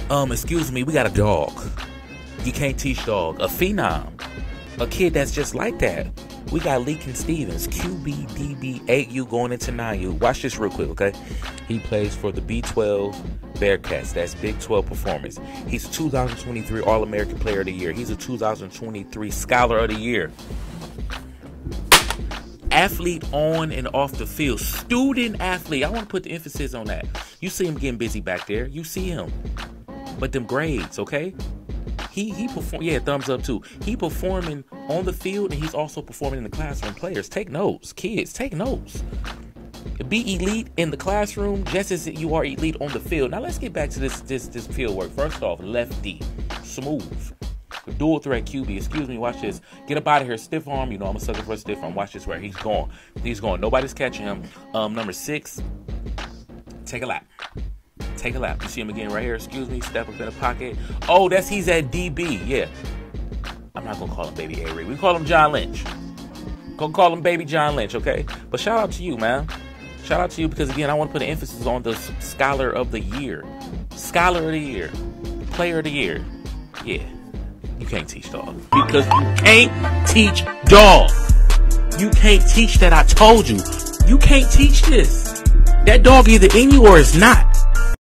Excuse me, we got a dog. You can't teach dog. A phenom. A kid that's just like that. We got Leakin Stevens, QB, 8U going into 9U. Watch this real quick, okay? He plays for the B12 Bearcats. That's Big 12 Performance. He's a 2023 All-American Player of the Year. He's a 2023 Scholar of the Year. Athlete on and off the field. Student athlete. I want to put the emphasis on that. You see him getting busy back there. You see him. But them grades, okay? He perform. Yeah, thumbs up too. He performing on the field, and he's also performing in the classroom. Players, take notes. Kids, take notes. Be elite in the classroom just as you are elite on the field. Now let's get back to this field work. First off, lefty, smooth, dual threat QB. Excuse me, watch this. Get up out of here, stiff arm. You know I'm a sucker for a stiff arm. Watch this where he's going. He's going. Nobody's catching him. Number 6. Take a lap. Take a lap. You see him again right here. Excuse me. Step up in the pocket. Oh, he's at DB. Yeah. I'm not going to call him Baby A-Ray. We call him John Lynch. Gonna call him Baby John Lynch, okay? But shout out to you, man. Shout out to you because, again, I want to put an emphasis on the Scholar of the Year. Scholar of the Year. Player of the Year. Yeah. You can't teach dog. Because you can't teach dog. You can't teach that. I told you. You can't teach this. That dog either in you or it's not.